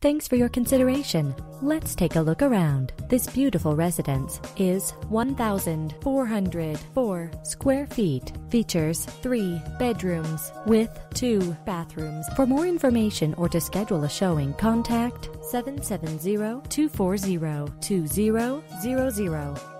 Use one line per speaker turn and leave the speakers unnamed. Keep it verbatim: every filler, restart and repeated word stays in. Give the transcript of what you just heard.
Thanks for your consideration. Let's take a look around. This beautiful residence is one thousand four hundred four square feet. Features three bedrooms with two bathrooms. For more information or to schedule a showing, contact seven seven zero, two four zero, two zero zero zero.